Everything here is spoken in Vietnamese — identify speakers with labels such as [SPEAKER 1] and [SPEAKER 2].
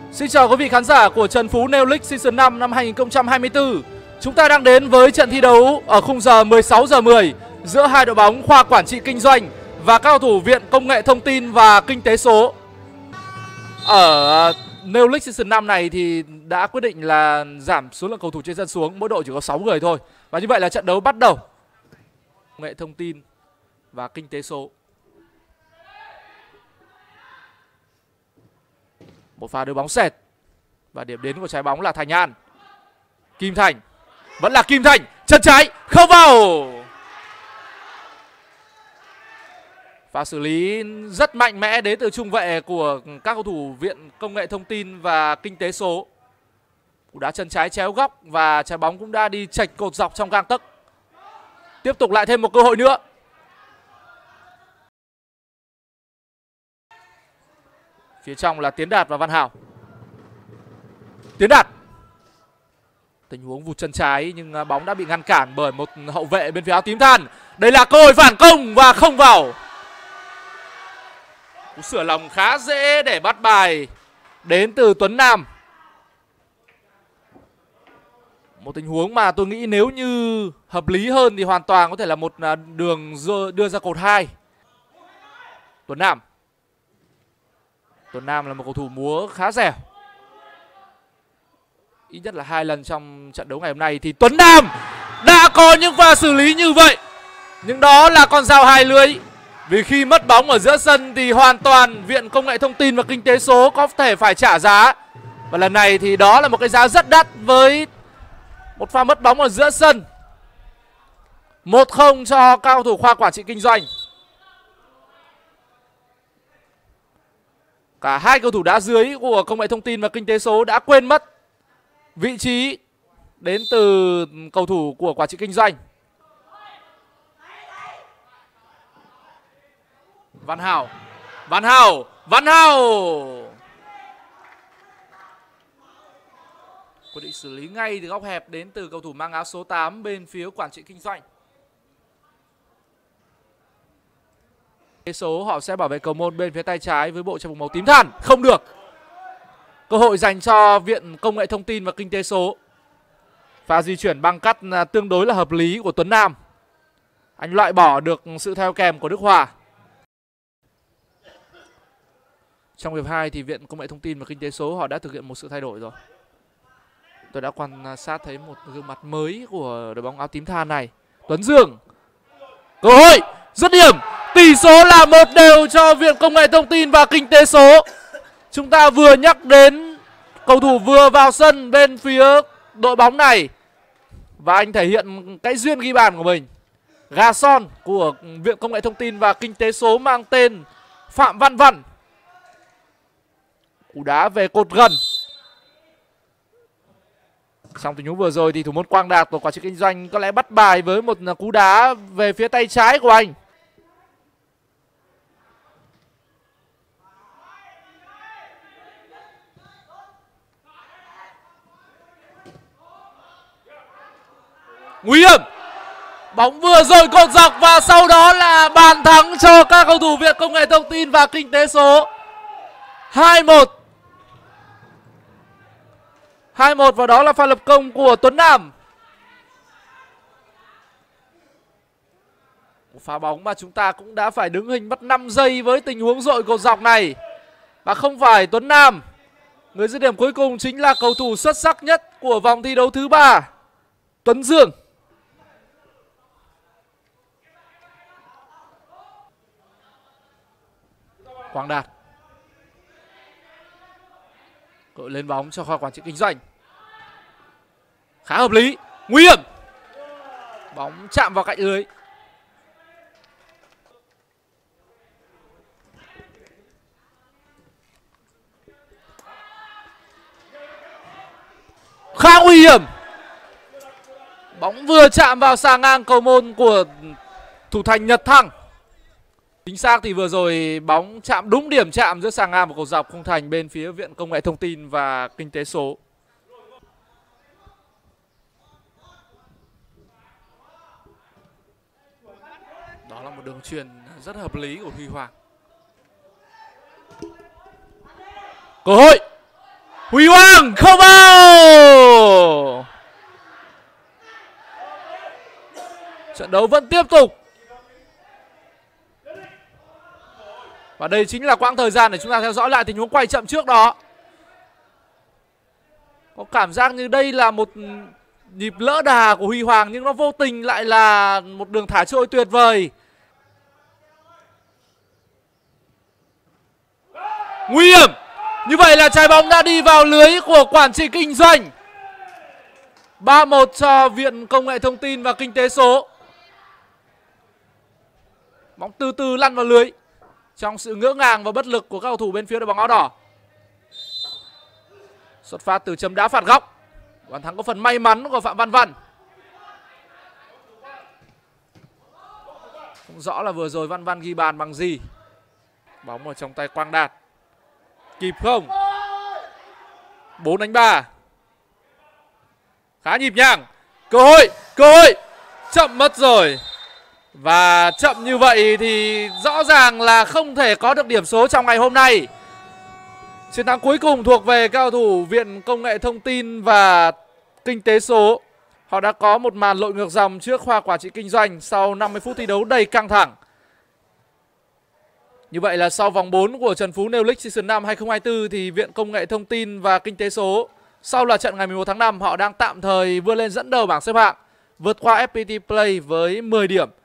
[SPEAKER 1] Xin chào quý vị khán giả của Trần Phú Neo League Season 5 năm 2024. Chúng ta đang đến với trận thi đấu ở khung giờ 16 giờ 10 giữa hai đội bóng khoa quản trị kinh doanh và các cầu thủ Viện Công nghệ Thông tin và Kinh tế số. Ở Neo League Season 5 này thì đã quyết định là giảm số lượng cầu thủ trên sân xuống, mỗi đội chỉ có 6 người thôi. Và như vậy là trận đấu bắt đầu. Công nghệ thông tin và kinh tế số. Một pha đưa bóng sệt. Và điểm đến của trái bóng là Thành An. Kim Thành. Vẫn là Kim Thành. Chân trái. Không vào. Pha xử lý rất mạnh mẽ đến từ trung vệ của các cầu thủ Viện Công nghệ Thông tin và Kinh tế số. Cú đá chân trái chéo góc và trái bóng cũng đã đi chệch cột dọc trong gang tấc. Tiếp tục lại thêm một cơ hội nữa. Phía trong là Tiến Đạt và Văn Hảo. Tiến Đạt. Tình huống vụt chân trái nhưng bóng đã bị ngăn cản bởi một hậu vệ bên phía áo tím than. Đây là cơ hội phản công và không vào. Cú sửa lòng khá dễ để bắt bài đến từ Tuấn Nam. Một tình huống mà tôi nghĩ nếu như hợp lý hơn thì hoàn toàn có thể là một đường đưa ra cột 2. Tuấn Nam. Tuấn Nam là một cầu thủ múa khá dẻo. Ít nhất là 2 lần trong trận đấu ngày hôm nay thì Tuấn Nam đã có những pha xử lý như vậy. Nhưng đó là con dao hai lưỡi. Vì khi mất bóng ở giữa sân thì hoàn toàn Viện Công nghệ Thông tin và Kinh tế số có thể phải trả giá. Và lần này thì đó là một cái giá rất đắt với một pha mất bóng ở giữa sân. 1-0 cho các cầu thủ khoa quản trị kinh doanh. Cả hai cầu thủ đá dưới của Công nghệ Thông tin và Kinh tế số đã quên mất vị trí đến từ cầu thủ của quản trị kinh doanh. Văn Hảo. Văn Hảo. Văn Hảo. Quyết định xử lý ngay từ góc hẹp đến từ cầu thủ mang áo số 8 bên phía quản trị kinh doanh. Số họ sẽ bảo vệ cầu môn bên phía tay trái với bộ trang phục màu tím than. Không được. Cơ hội dành cho Viện Công nghệ Thông tin và Kinh tế số. Pha di chuyển băng cắt tương đối là hợp lý của Tuấn Nam. Anh loại bỏ được sự theo kèm của Đức Hòa. Trong hiệp 2 thì Viện Công nghệ Thông tin và Kinh tế số họ đã thực hiện một sự thay đổi rồi. Tôi đã quan sát thấy một gương mặt mới của đội bóng áo tím than này. Tuấn Dương. Cơ hội. Dứt điểm. Tỷ số là 1-1 cho Viện Công nghệ Thông tin và Kinh tế số. Chúng ta vừa nhắc đến cầu thủ vừa vào sân bên phía đội bóng này. Và anh thể hiện cái duyên ghi bàn của mình. Gà son của Viện Công nghệ Thông tin và Kinh tế số mang tên Phạm Văn Văn. Cú đá về cột gần. Trong tình huống vừa rồi thì thủ môn Quang Đạt của quản trị kinh doanh có lẽ bắt bài với một cú đá về phía tay trái của anh. Nguy hiểm. Bóng vừa rồi cột dọc và sau đó là bàn thắng cho các cầu thủ Viện Công nghệ Thông tin và Kinh tế số. 2-1. 2-1 và đó là pha lập công của Tuấn Nam. Một pha bóng mà chúng ta cũng đã phải đứng hình mất 5 giây với tình huống dội cột dọc này. Và không phải Tuấn Nam. Người dứt điểm cuối cùng chính là cầu thủ xuất sắc nhất của vòng thi đấu thứ 3, Tuấn Dương. Quang Đạt. Cơ hội lên bóng cho khoa quản trị kinh doanh. Khá hợp lý. Nguy hiểm. Bóng chạm vào cạnh lưới. Khá nguy hiểm. Bóng vừa chạm vào xà ngang cầu môn của thủ thành Nhật Thăng. Chính xác thì vừa rồi bóng chạm đúng điểm chạm giữa xà ngang và cầu dọc khung thành bên phía Viện Công nghệ Thông tin và Kinh tế số. Đó là một đường chuyền rất hợp lý của Huy Hoàng. Cơ hội. Huy Hoàng không vào. Trận đấu vẫn tiếp tục. Và đây chính là quãng thời gian để chúng ta theo dõi lại tình huống quay chậm trước đó. Có cảm giác như đây là một nhịp lỡ đà của Huy Hoàng, nhưng nó vô tình lại là một đường thả trôi tuyệt vời. Nguy hiểm. Như vậy là trái bóng đã đi vào lưới của quản trị kinh doanh. 3-1 cho Viện Công nghệ Thông tin và Kinh tế số. Bóng từ từ lăn vào lưới trong sự ngỡ ngàng và bất lực của các cầu thủ bên phía đội bóng áo đỏ. Xuất phát từ chấm đá phạt góc. Bàn thắng có phần may mắn của Phạm Văn Văn. Không rõ là vừa rồi Văn Văn ghi bàn bằng gì. Bóng ở trong tay Quang Đạt. Kịp không? 4-3. Khá nhịp nhàng. Cơ hội. Chậm mất rồi. Và chậm như vậy thì rõ ràng là không thể có được điểm số trong ngày hôm nay. Chiến thắng cuối cùng thuộc về các cầu thủ Viện Công nghệ Thông tin và Kinh tế số. Họ đã có một màn lội ngược dòng trước khoa quản trị kinh doanh sau 50 phút thi đấu đầy căng thẳng. Như vậy là sau vòng 4 của Trần Phú Nêu League Season 5 2024 thì Viện Công nghệ Thông tin và Kinh tế số sau là trận ngày 11 tháng 5 họ đang tạm thời vươn lên dẫn đầu bảng xếp hạng, vượt qua FPT Play với 10 điểm.